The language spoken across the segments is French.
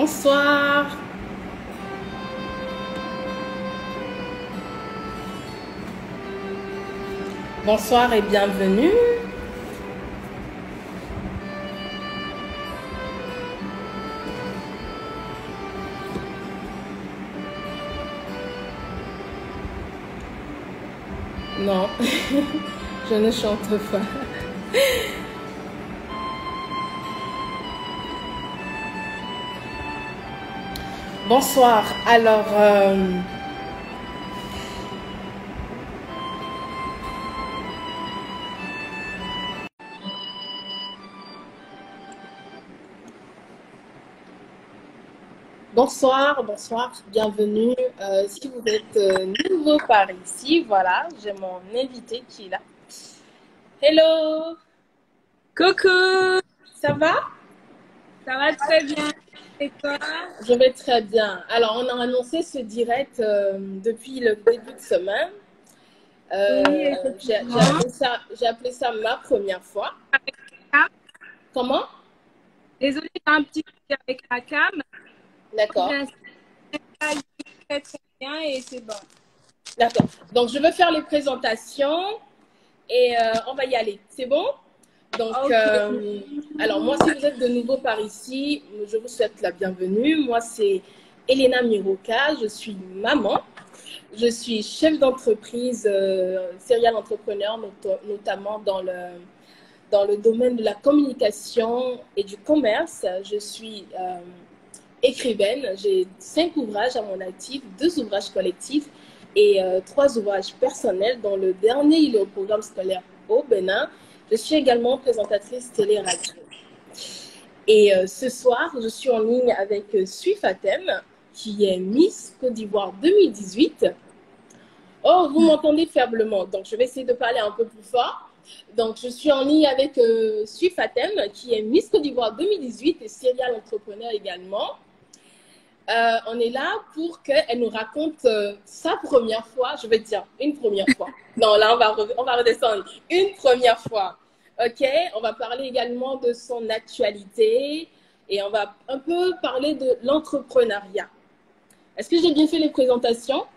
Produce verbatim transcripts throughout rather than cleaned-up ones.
Bonsoir. Bonsoir et bienvenue. Non, je ne chante pas. Bonsoir. Alors, euh, bonsoir, bonsoir, bienvenue. Euh, si vous êtes euh, nouveau par ici, voilà, j'ai mon invité qui est là. Hello, Coucou, ça va? ça va très bien. Et toi? Je vais très bien. Alors, on a annoncé ce direct euh, depuis le début de semaine. Euh, Oui, j'ai j'ai effectivement. appelé ça, j'ai appelé ça ma première fois. Avec la cam. Comment? Désolée, j'ai un petit truc avec la cam. D'accord, Bien, ça y est, très très bien et c'est bon. d'accord. Donc, je vais faire les présentations et euh, on va y aller. C'est bon? Donc, Ok. euh, alors moi, si vous êtes de nouveau par ici, je vous souhaite la bienvenue. Moi, c'est Elena Miroka, je suis maman. Je suis chef d'entreprise, euh, serial entrepreneur, not notamment dans le, dans le domaine de la communication et du commerce. Je suis euh, écrivaine. J'ai cinq ouvrages à mon actif, deux ouvrages collectifs et euh, trois ouvrages personnels, dont le dernier, il est au programme scolaire au Bénin. Je suis également présentatrice télé-radio. Et euh, ce soir, je suis en ligne avec euh, Sui Fatem, qui est Miss Côte d'Ivoire deux mille dix-huit. Oh, vous m'entendez faiblement, donc je vais essayer de parler un peu plus fort. Donc, je suis en ligne avec euh, Sui Fatem, qui est Miss Côte d'Ivoire deux mille dix-huit et serial entrepreneur également. Euh, on est là pour qu'elle nous raconte euh, sa première fois, je vais dire une première fois. Non, là, on va, on va redescendre. Une première fois. OK? On va parler également de son actualité et on va un peu parler de l'entrepreneuriat. Est-ce que j'ai bien fait les présentations?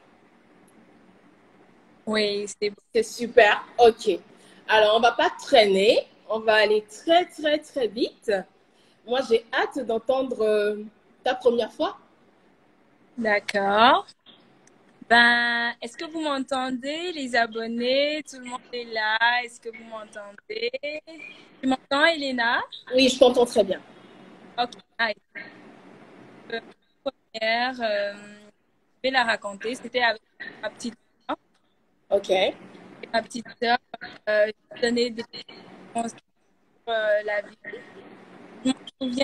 Oui, c'est bon. C'est super. OK. Alors, on ne va pas traîner. On va aller très, très, très vite. Moi, j'ai hâte d'entendre euh, ta première fois. D'accord. Ben, est-ce que vous m'entendez, les abonnés? Tout le monde est là. Est-ce que vous m'entendez? Tu m'entends, Elena? Oui, je t'entends très bien. Ok. Allez. Euh, première, euh, je vais la raconter. C'était avec ma petite sœur. OK. Et ma petite sœur, euh, je lui donnais des conseils sur euh, la vie. Je me souviens.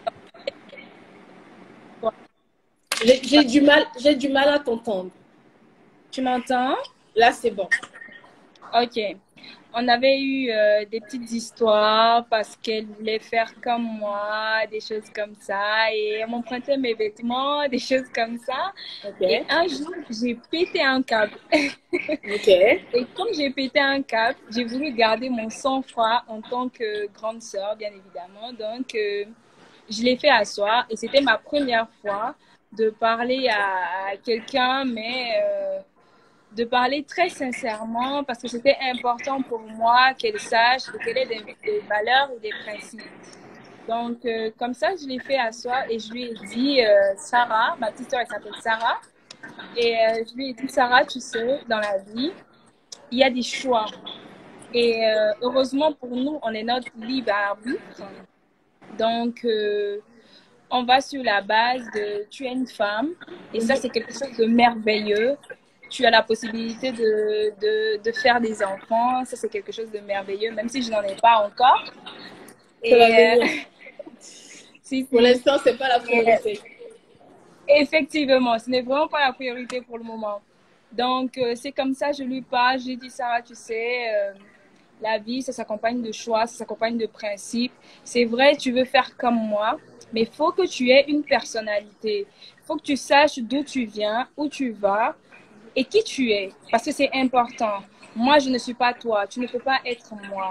J'ai du mal, j'ai du mal à t'entendre. Tu m'entends? Là, c'est bon. Ok. On avait eu euh, des petites histoires parce qu'elle voulait faire comme moi, des choses comme ça, et elle m'empruntait mes vêtements, des choses comme ça. Et OK. un jour, j'ai pété un câble. OK. Et comme j'ai pété un câble, j'ai voulu garder mon sang-froid en tant que grande sœur, bien évidemment. Donc, euh, je l'ai fait asseoir et c'était ma première fois de parler à, à quelqu'un, mais euh, de parler très sincèrement parce que c'était important pour moi qu'elle sache et qu'elle ait des, des valeurs et des principes. Donc, euh, comme ça, je l'ai fait asseoir et je lui ai dit, euh, Sarah, ma petite soeur, elle s'appelle Sarah, et euh, je lui ai dit, Sarah, tu sais, dans la vie, il y a des choix. Et euh, heureusement pour nous, on est notre libre arbitre. Donc, euh, on va sur la base de tu es une femme et ça, c'est quelque chose de merveilleux. Tu as la possibilité de, de, de faire des enfants. Ça, c'est quelque chose de merveilleux, même si je n'en ai pas encore. Ça va Et euh, venir. si, Pour si. l'instant, c'est pas la Et, euh, priorité. effectivement, ce n'est vraiment pas la priorité pour le moment. Donc, euh, c'est comme ça, je lui parle. Je lui dis, Sarah, tu sais, euh, la vie, ça s'accompagne de choix, ça s'accompagne de principes. C'est vrai, tu veux faire comme moi, mais il faut que tu aies une personnalité. Il faut que tu saches d'où tu viens, où tu vas et qui tu es, parce que c'est important. Moi, je ne suis pas toi, tu ne peux pas être moi.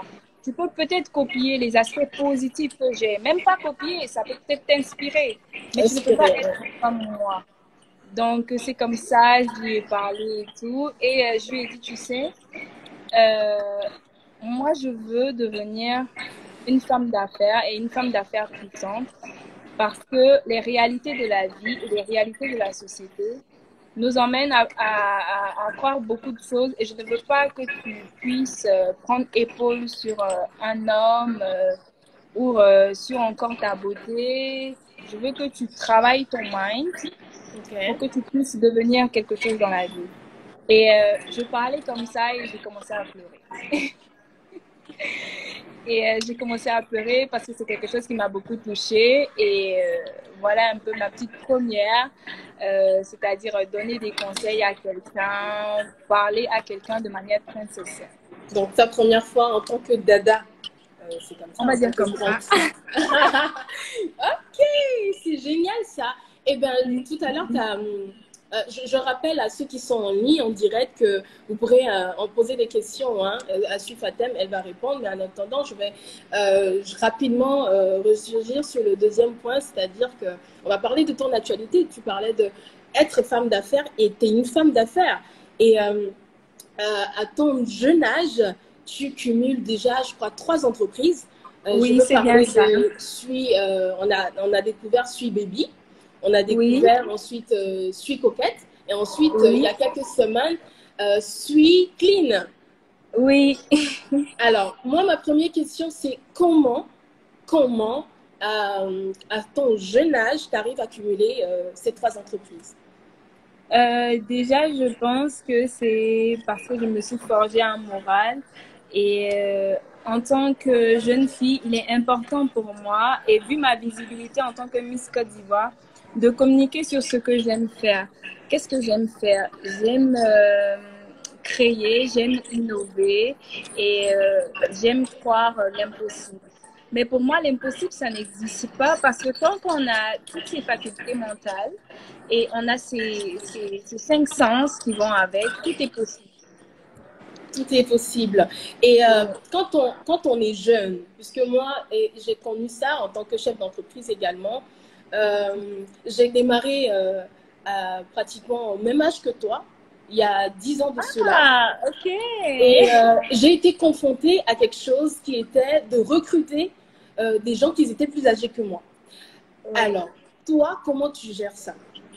tu peux peut-être copier les aspects positifs que j'ai. Même pas copier, ça peut peut-être t'inspirer. Mais tu ne peux pas être comme moi. Donc, c'est comme ça, je lui ai parlé et tout. Et euh, je lui ai dit, tu sais, euh, moi, je veux devenir une femme d'affaires et une femme d'affaires puissante parce que les réalités de la vie et les réalités de la société nous emmènent à, à, à, à croire beaucoup de choses et je ne veux pas que tu puisses euh, prendre épaule sur euh, un homme euh, ou euh, sur encore ta beauté. Je veux que tu travailles ton mind okay. pour que tu puisses devenir quelque chose dans la vie. Et euh, je parlais comme ça et j'ai commencé à pleurer. Et euh, j'ai commencé à pleurer parce que c'est quelque chose qui m'a beaucoup touchée. Et euh, voilà un peu ma petite première, euh, c'est-à-dire donner des conseils à quelqu'un, parler à quelqu'un de manière très sincère. Donc, ta première fois en tant que dada, euh, c'est comme ça. On va dire comme ça. Ok, c'est génial ça. Eh bien, tout à l'heure, tu as... Euh, je, je rappelle à ceux qui sont en ligne, en direct, que vous pourrez euh, en poser des questions hein, à Sufatem, elle va répondre. Mais en attendant, je vais euh, rapidement euh, ressurgir sur le deuxième point, c'est-à-dire qu'on va parler de ton actualité. Tu parlais d'être femme d'affaires et tu es une femme d'affaires. Et euh, euh, à ton jeune âge, tu cumules déjà, je crois, trois entreprises. Euh, oui, c'est bien ça. De, suis, euh, on, a, on a découvert Suis Baby. On a découvert oui. ensuite euh, Suis Coquette et ensuite, oui. euh, il y a quelques semaines, euh, Suis Clean. Oui. Alors, moi, ma première question, c'est comment, comment, euh, à ton jeune âge, tu arrives à cumuler euh, ces trois entreprises? euh, Déjà, je pense que c'est parce que je me suis forgée un moral et euh, en tant que jeune fille, il est important pour moi et vu ma visibilité en tant que Miss Côte d'Ivoire, de communiquer sur ce que j'aime faire. Qu'est-ce que j'aime faire? J'aime euh, créer, j'aime innover et euh, j'aime croire l'impossible. Mais pour moi, l'impossible, ça n'existe pas parce que tant qu'on a toutes ces facultés mentales et on a ces, ces, ces cinq sens qui vont avec, tout est possible. Tout est possible. Et euh, quand, on, quand on est jeune, puisque moi, j'ai connu ça en tant que chef d'entreprise également, euh, j'ai démarré euh, à pratiquement au même âge que toi, il y a dix ans de cela. Ah, ok. Et euh, j'ai été confrontée à quelque chose qui était de recruter euh, des gens qui étaient plus âgés que moi. Ouais. Alors, toi, comment tu gères ça?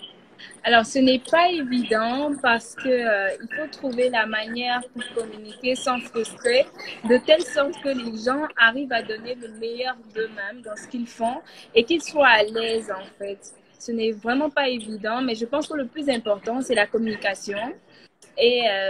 Alors, ce n'est pas évident parce que euh, il faut trouver la manière pour communiquer sans frustrer, de telle sorte que les gens arrivent à donner le meilleur d'eux-mêmes dans ce qu'ils font et qu'ils soient à l'aise en fait. Ce n'est vraiment pas évident, mais je pense que le plus important, c'est la communication et, euh,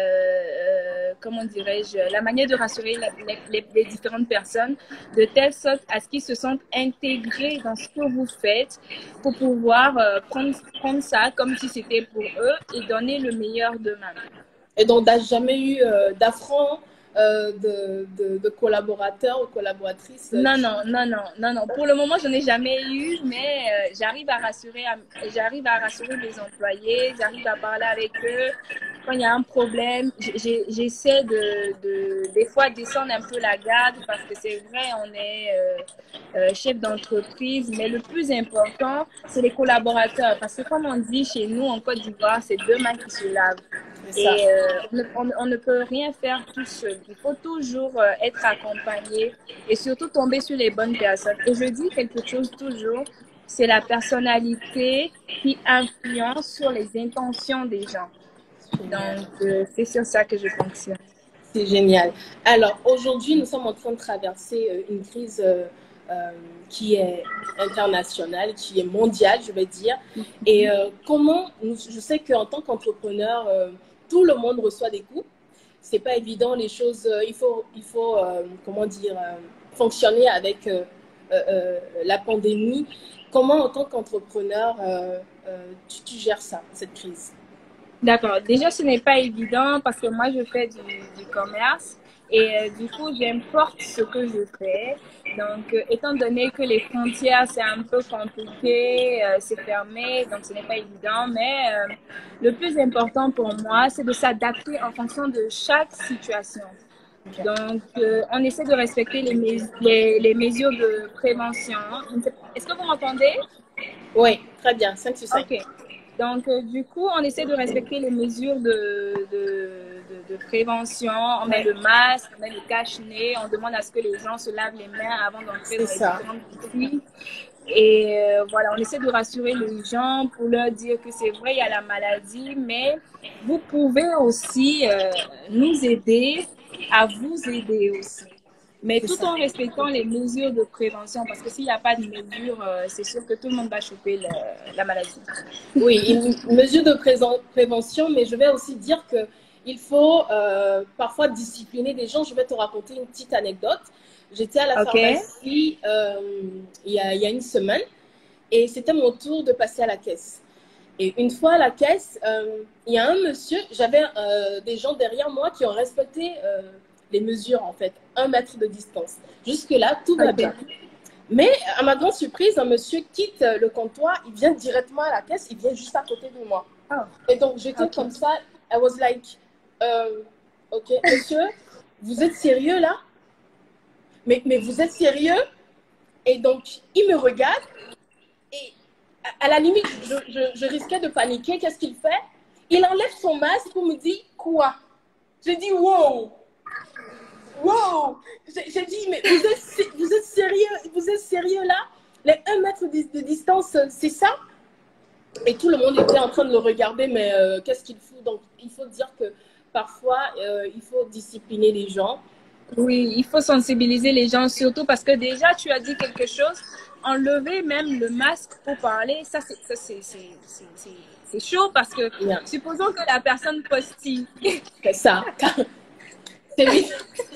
euh, comment dirais-je, la manière de rassurer la, les, les différentes personnes de telle sorte à ce qu'ils se sentent intégrés dans ce que vous faites pour pouvoir euh, prendre, prendre ça comme si c'était pour eux et donner le meilleur d'eux-mêmes. Et donc, tu n'as jamais eu euh, d'affront euh, de, de, de collaborateurs ou collaboratrices? Non, non, non, non, non, non. Pour le moment, je n'ai jamais eu, mais euh, j'arrive à rassurer, j'arrive à rassurer mes employés, j'arrive à parler avec eux. Quand il y a un problème, j'essaie de, de, des fois, descendre un peu la garde parce que c'est vrai, on est euh, euh, chef d'entreprise, mais le plus important, c'est les collaborateurs. Parce que comme on dit chez nous en Côte d'Ivoire, c'est deux mains qui se lavent. Et euh, on, on ne peut rien faire tout seul. Il faut toujours euh, être accompagné et surtout tomber sur les bonnes personnes. Et je dis quelque chose toujours, c'est la personnalité qui influence sur les intentions des gens. Donc, euh, c'est sur ça que je fonctionne. C'est génial. Alors, aujourd'hui, nous sommes en train de traverser euh, une crise euh, euh, qui est internationale, qui est mondiale, je vais dire. Et euh, comment, je sais qu'en tant qu'entrepreneur, euh, tout le monde reçoit des coups. C'est pas évident, les choses, euh, il faut, il faut euh, comment dire, euh, fonctionner avec euh, euh, la pandémie. Comment, en tant qu'entrepreneur, euh, euh, tu, tu gères ça, cette crise? D'accord. Déjà, ce n'est pas évident parce que moi, je fais du, du commerce et euh, du coup, j'importe ce que je fais. Donc, euh, étant donné que les frontières, c'est un peu compliqué, euh, c'est fermé, donc ce n'est pas évident. Mais euh, le plus important pour moi, c'est de s'adapter en fonction de chaque situation. Okay. Donc, euh, on essaie de respecter les, mes les, les mesures de prévention. Est-ce que vous m'entendez? Oui, très bien, cinq sur cinq. Ok. Donc, euh, du coup, on essaie de respecter les mesures de, de, de, de prévention. On met le masque, on met le cache-nez, on demande à ce que les gens se lavent les mains avant d'entrer dans les ça. différentes boutiques. Et euh, voilà, on essaie de rassurer les gens pour leur dire que c'est vrai, il y a la maladie, mais vous pouvez aussi euh, nous aider à vous aider aussi. Mais tout ça. en respectant les mesures de prévention, parce que s'il n'y a pas de mesures, euh, c'est sûr que tout le monde va choper le, la maladie. Oui, une mesure de prévention, mais je vais aussi dire que il faut euh, parfois discipliner des gens. Je vais te raconter une petite anecdote. J'étais à la Okay. pharmacie euh, il, y a, il y a une semaine et c'était mon tour de passer à la caisse. Et une fois à la caisse, euh, il y a un monsieur, j'avais euh, des gens derrière moi qui ont respecté euh, les mesures en fait, un mètre de distance. Jusque-là, tout va Okay. bien. Mais à ma grande surprise, un monsieur quitte le comptoir, il vient directement à la caisse, il vient juste à côté de moi. Oh. Et donc j'étais Okay. comme ça, I was like, euh, ok, monsieur, vous êtes sérieux là? mais, mais vous êtes sérieux? Et donc il me regarde et à, à la limite, je, je, je risquais de paniquer. Qu'est-ce qu'il fait? Il enlève son masque pour me dire quoi? J'ai dit wow! Wow! J'ai dit, mais vous êtes, vous êtes sérieux? Vous êtes sérieux là? Les un mètre de, de distance, c'est ça? Et tout le monde était en train de le regarder, mais euh, qu'est-ce qu'il fout? Donc, il faut dire que parfois, euh, il faut discipliner les gens. Oui, il faut sensibiliser les gens, surtout parce que déjà, tu as dit quelque chose, enlever même le masque pour parler, ça, c'est chaud parce que, yeah. Supposons que la personne postille. C'est ça. C'est vite,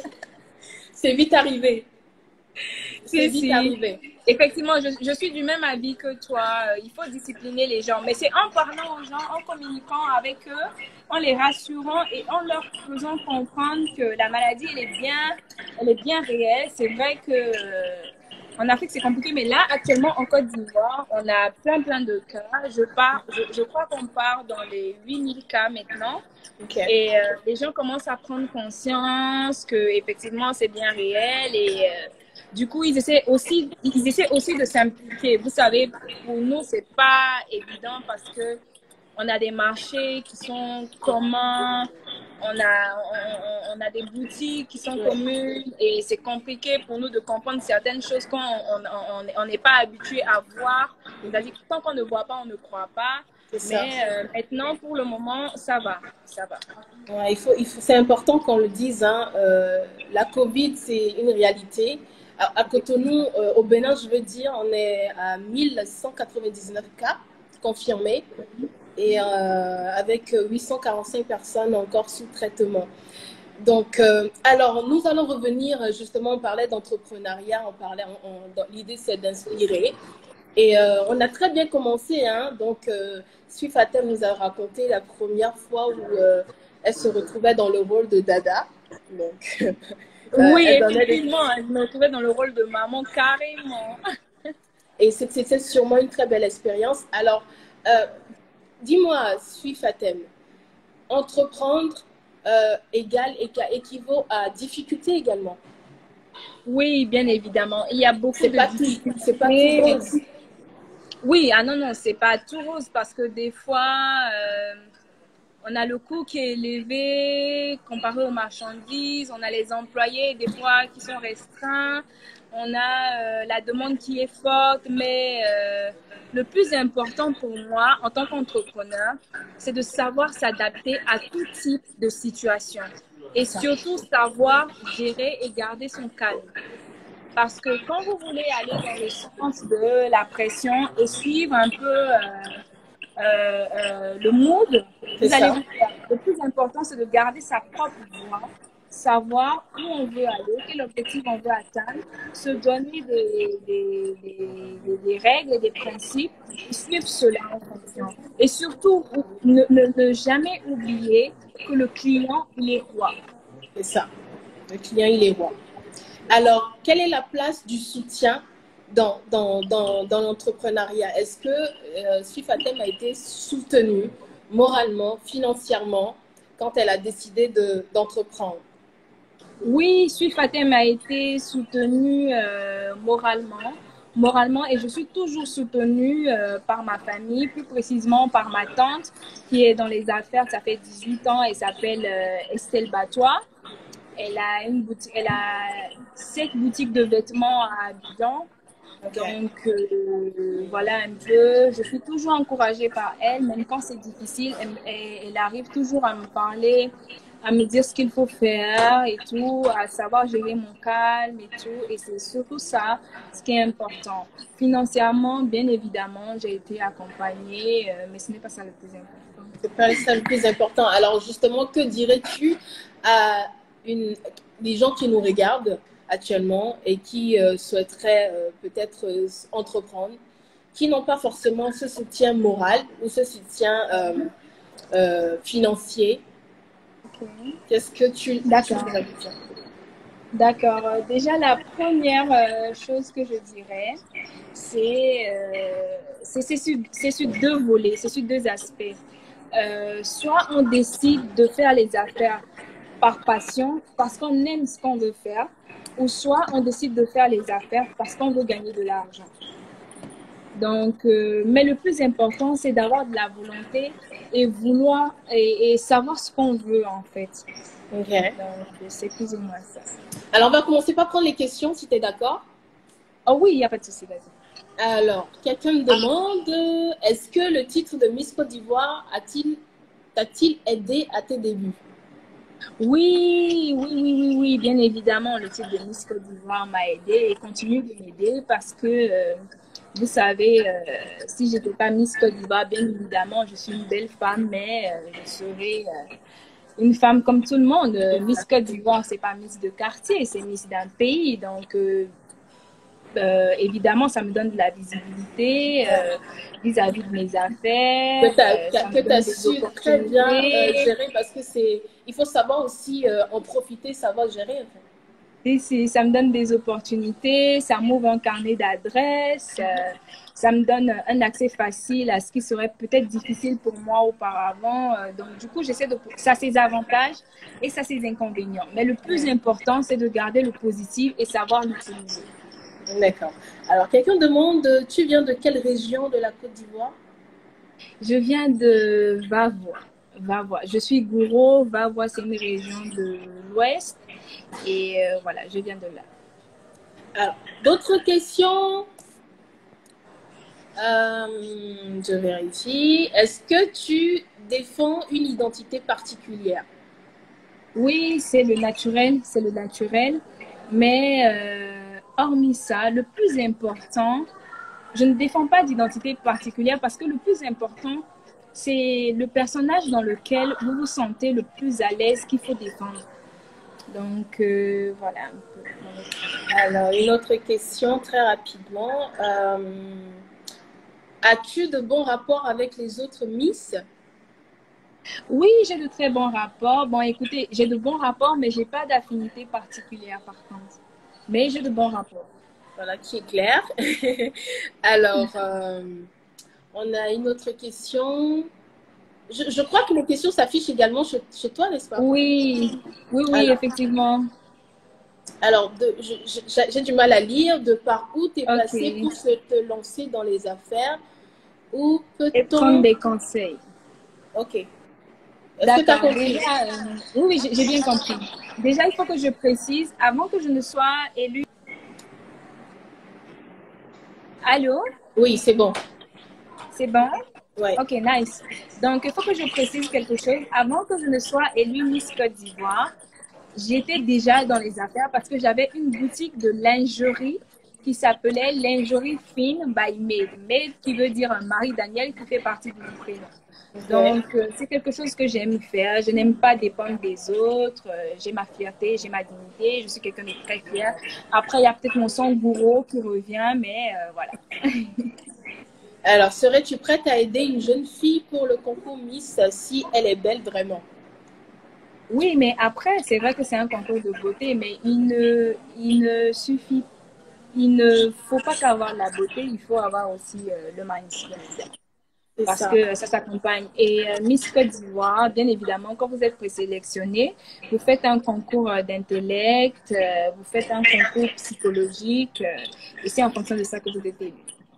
c'est vite arrivé. C'est vite si. arrivé. Effectivement, je, je suis du même avis que toi. Il faut discipliner les gens. Mais c'est en parlant aux gens, en communiquant avec eux, en les rassurant et en leur faisant comprendre que la maladie, elle est bien, elle est bien réelle. C'est vrai que euh, en Afrique, c'est compliqué. Mais là, actuellement, en Côte d'Ivoire, on a plein, plein de cas. Je, pars, je, je crois qu'on part dans les huit mille cas maintenant. Okay. Et euh, les gens commencent à prendre conscience qu'effectivement, c'est bien réel et... Euh, du coup, ils essaient aussi, ils essaient aussi de s'impliquer. Vous savez, pour nous, c'est pas évident parce que on a des marchés qui sont communs, on a, on, on a des boutiques qui sont communes et c'est compliqué pour nous de comprendre certaines choses quand on n'est pas habitué à voir. C'est-à-dire que tant qu'on ne voit pas, on ne croit pas. Mais euh, maintenant, pour le moment, ça va, ça va. Ouais, il faut, il faut, c'est important qu'on le dise. Hein, euh, la Covid, c'est une réalité. À, à Cotonou, euh, au Bénin, je veux dire, on est à mille cent quatre-vingt-dix-neuf cas confirmés et euh, avec huit cent quarante-cinq personnes encore sous traitement. Donc, euh, alors, nous allons revenir, justement, on parlait d'entrepreneuriat, on parlait, l'idée c'est d'inspirer. Et euh, on a très bien commencé, hein, donc euh, Sui Fatem nous a raconté la première fois où euh, elle se retrouvait dans le rôle de Dada. Donc, euh, oui, effectivement, des... elle me retrouvait dans le rôle de maman carrément. Et c'était sûrement une très belle expérience. Alors, euh, dis-moi, Sui Fatem, entreprendre euh, égale, équivaut à difficulté également? Oui, bien évidemment. Il y a beaucoup de pas difficultés. C'est pas tout rose. Oui, ah non, non, c'est pas tout rose parce que des fois, euh, on a le coût qui est élevé comparé aux marchandises, on a les employés des fois qui sont restreints, on a euh, la demande qui est forte, mais euh, le plus important pour moi en tant qu'entrepreneur, c'est de savoir s'adapter à tout type de situation et surtout savoir gérer et garder son calme. Parce que quand vous voulez aller dans le sens de la pression et suivre un peu euh, euh, euh, le mood, vous allez vous faire. Le plus important, c'est de garder sa propre voie, savoir où on veut aller, quel objectif on veut atteindre, se donner des, des, des, des règles et des principes et suivre cela en fonction. Et surtout, ne, ne, ne jamais oublier que le client, il est roi. C'est ça. Le client, il est roi. Alors, quelle est la place du soutien dans, dans, dans, dans l'entrepreneuriat? Est-ce que euh, Sui Fatem a été soutenue moralement, financièrement, quand elle a décidé de, d'entreprendre? Oui, Suifatem a été soutenue euh, moralement, moralement et je suis toujours soutenue euh, par ma famille, plus précisément par ma tante qui est dans les affaires, ça fait dix-huit ans, elle s'appelle euh, Estelle Batois. Elle a une boutique, elle a sept boutiques de vêtements à Abidjan. Ok. Donc, euh, voilà un peu. Je suis toujours encouragée par elle, même quand c'est difficile. Elle, elle, elle arrive toujours à me parler, à me dire ce qu'il faut faire et tout, à savoir gérer mon calme et tout. Et c'est surtout ça, ce qui est important. Financièrement, bien évidemment, j'ai été accompagnée, euh, mais ce n'est pas ça le plus important. C'est pas ça le plus important. Alors justement, que dirais-tu à une, les gens qui nous regardent actuellement et qui euh, souhaiteraient euh, peut-être euh, entreprendre, qui n'ont pas forcément ce soutien moral ou ce soutien euh, euh, financier? Okay. Qu'est-ce que tu, tu D'accord. dirais de ça? D'accord. Euh, Déjà, la première euh, chose que je dirais, c'est euh, c'est c'est sur, c'est sur deux volets, c'est sur deux aspects. Euh, soit on décide de faire les affaires par passion, parce qu'on aime ce qu'on veut faire, ou soit on décide de faire les affaires parce qu'on veut gagner de l'argent. Donc, euh, mais le plus important, c'est d'avoir de la volonté et vouloir et, et savoir ce qu'on veut en fait. Ok. Donc, c'est plus ou moins ça. Alors, on va commencer par prendre les questions, si tu es d'accord. Oh oui, il n'y a pas de souci, vas-y. Alors, quelqu'un me demande, est-ce que le titre de Miss Côte d'Ivoire a-t-il, t'a-t-il aidé à tes débuts? Oui, oui, oui, oui, oui, bien évidemment, le titre de Miss Côte d'Ivoire m'a aidé et continue de m'aider parce que, euh, vous savez, euh, si je n'étais pas Miss Côte d'Ivoire, bien évidemment, je suis une belle femme, mais euh, je serais euh, une femme comme tout le monde. Euh, Miss Côte d'Ivoire, c'est pas Miss de quartier, c'est Miss d'un pays. Donc, euh, euh, évidemment, ça me donne de la visibilité euh, vis-à-vis de mes affaires, euh, ça me Que tu as donne des su très bien euh, opportunités. gérer parce que c'est, il faut savoir aussi euh, en profiter, savoir gérer. En fait. Et c'est- ça me donne des opportunités, ça m'ouvre un carnet d'adresses, euh, ça me donne un accès facile à ce qui serait peut-être difficile pour moi auparavant. Euh, donc, du coup, j'essaie de... Ça a ses avantages et ça a ses inconvénients. Mais le plus important, c'est de garder le positif et savoir l'utiliser. D'accord. Alors, quelqu'un demande, tu viens de quelle région de la Côte d'Ivoire? Je viens de Vavois. Vavois. Je suis Gouro. Vavois, c'est une région de l'Ouest. Et euh, voilà, je viens de là. Alors, d'autres questions? Euh, je vérifie. Est-ce que tu défends une identité particulière? Oui, c'est le naturel, c'est le naturel. Mais euh, hormis ça, le plus important, je ne défends pas d'identité particulière parce que le plus important, c'est le personnage dans lequel vous vous sentez le plus à l'aise qu'il faut défendre. Donc, euh, voilà un peu. Alors, une autre question très rapidement. Euh, as-tu de bons rapports avec les autres Miss? Oui, j'ai de très bons rapports. Bon, écoutez, j'ai de bons rapports, mais j'ai pas d'affinité particulière par contre. Mais j'ai de bons rapports. Voilà, qui est clair. Alors, euh, on a une autre question. Je, je crois que les questions s'affichent également chez, chez toi, n'est-ce pas? Oui, oui, oui, Alors, effectivement. alors j'ai du mal à lire. De par où tu es passé Ok. pour se, te lancer dans les affaires? Où Et prendre peut-on... des conseils. Ok. Est-ce que tu as D'accord. compris? Déjà, euh, oui, oui, j'ai j'ai bien compris. Déjà, il faut que je précise, avant que je ne sois élue. Allô? Oui, c'est bon. C'est bon? Ouais. Ok, nice. Donc, il faut que je précise quelque chose. Avant que je ne sois élue Miss Côte d'Ivoire, j'étais déjà dans les affaires parce que j'avais une boutique de lingerie qui s'appelait Lingerie Fine by Maid. Maid qui veut dire Marie Daniel qui fait partie de mon prénom. Okay. Donc, euh, c'est quelque chose que j'aime faire. Je n'aime pas dépendre des autres. Euh, j'ai ma fierté, j'ai ma dignité. Je suis quelqu'un de très fier. Après, il y a peut-être mon sang gourou qui revient, mais euh, voilà. Alors, serais-tu prête à aider une jeune fille pour le concours Miss si elle est belle vraiment? Oui, mais après, c'est vrai que c'est un concours de beauté, mais il ne, il ne suffit, il ne faut pas qu'avoir la beauté, il faut avoir aussi euh, le mindset. C'est parce ça. que ça s'accompagne. Et euh, Miss Côte d'Ivoire, bien évidemment, quand vous êtes présélectionné, vous faites un concours euh, d'intellect, euh, vous faites un concours psychologique, euh, et c'est en fonction de ça que vous êtes élu.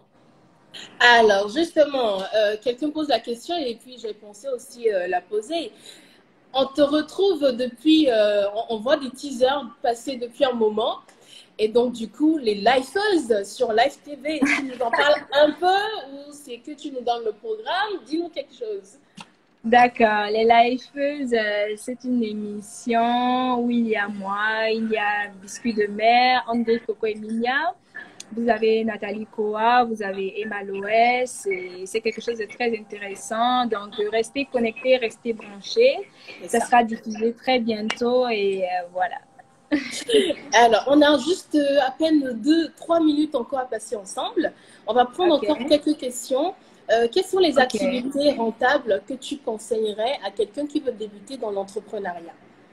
Alors, justement, euh, quelqu'un pose la question et puis j'ai pensé aussi euh, la poser. On te retrouve depuis, euh, on, on voit des teasers passer depuis un moment. Et donc, du coup, les lifeuses sur Live T V, est-ce que tu nous en parles un peu ou c'est que tu nous donnes le programme? Dis-nous quelque chose. D'accord, les Lifeuses, euh, c'est une émission où il y a moi, il y a Biscuit de mer, André Coco et Minia. Vous avez Nathalie Koa, vous avez Emma Loès, et c'est quelque chose de très intéressant. Donc, restez connectés, restez branchés. Ça, ça sera diffusé très bientôt et euh, voilà. Alors, on a juste euh, à peine deux, trois minutes encore à passer ensemble. On va prendre okay. encore quelques questions. Euh, quelles sont les okay. activités rentables que tu conseillerais à quelqu'un qui veut débuter dans l'entrepreneuriat?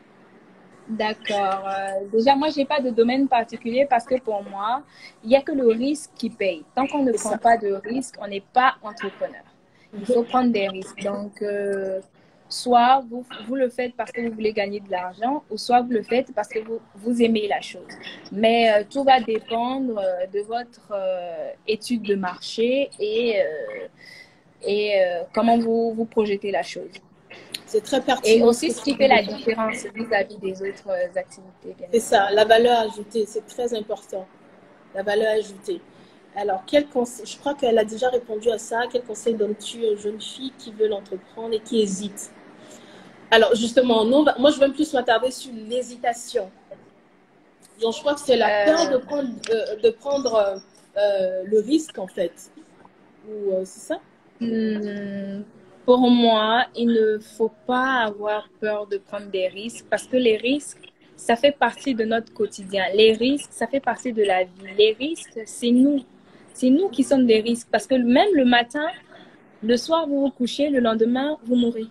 D'accord. Euh, déjà, moi, je n'ai pas de domaine particulier parce que pour moi, il n'y a que le risque qui paye. Tant qu'on ne prend ça. pas de risque, on n'est pas entrepreneur. Il faut prendre des risques. Donc, euh, soit vous, vous le faites parce que vous voulez gagner de l'argent, ou soit vous le faites parce que vous, vous aimez la chose. Mais euh, tout va dépendre euh, de votre euh, étude de marché et, euh, et euh, comment vous, vous projetez la chose. C'est très pertinent. Et aussi ce qui fait la différence vis-à-vis des autres activités. C'est ça, la valeur ajoutée, c'est très important. La valeur ajoutée. Alors, quel conseil, je crois qu'elle a déjà répondu à ça. Quel conseil donnes-tu aux jeunes filles qui veulent entreprendre et qui hésitent? Alors, justement, non, moi, je veux plus m'attarder sur l'hésitation. Donc, je crois que c'est la euh... peur de prendre, euh, de prendre euh, le risque, en fait. Ou euh, c'est ça? Hmm. Pour moi, il ne faut pas avoir peur de prendre des risques parce que les risques, ça fait partie de notre quotidien. Les risques, ça fait partie de la vie. Les risques, c'est nous. C'est nous qui sommes des risques parce que même le matin, le soir, vous vous couchez, le lendemain, vous mourrez.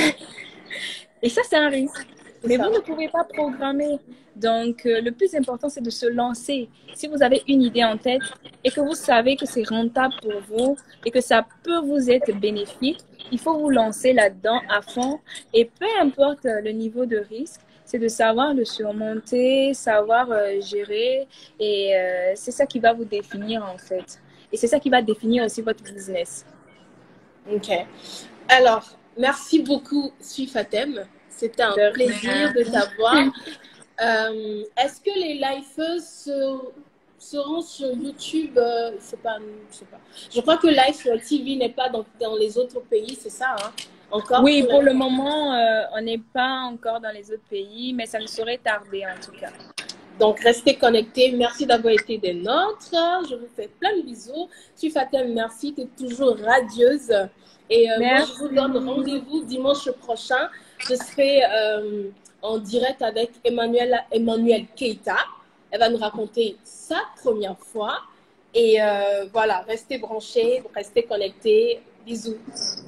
Et ça, c'est un risque. Mais vous ne pouvez pas programmer. Donc, euh, le plus important, c'est de se lancer. Si vous avez une idée en tête et que vous savez que c'est rentable pour vous et que ça peut vous être bénéfique, il faut vous lancer là-dedans à fond. Et peu importe le niveau de risque, c'est de savoir le surmonter, savoir euh, gérer. Et euh, c'est ça qui va vous définir, en fait. Et c'est ça qui va définir aussi votre business. OK. Alors, merci beaucoup, Suifatem. C'était un de plaisir de t'avoir. euh, Est-ce que les lifeuses se, seront sur YouTube? euh, je sais pas, je sais pas. Je crois que Live T V n'est pas dans, dans les autres pays, c'est ça, hein? Encore Oui, pour, pour le moment, euh, on n'est pas encore dans les autres pays, mais ça ne saurait tarder en tout cas. Donc, restez connectés. Merci d'avoir été des nôtres. Je vous fais plein de bisous. Suifatem, merci. Tu es toujours radieuse. Et euh, moi, je vous donne rendez-vous dimanche prochain. Je serai euh, en direct avec Emmanuel, Emmanuel Keita. Elle va nous raconter sa première fois. Et euh, voilà, restez branchés, restez connectés. Bisous.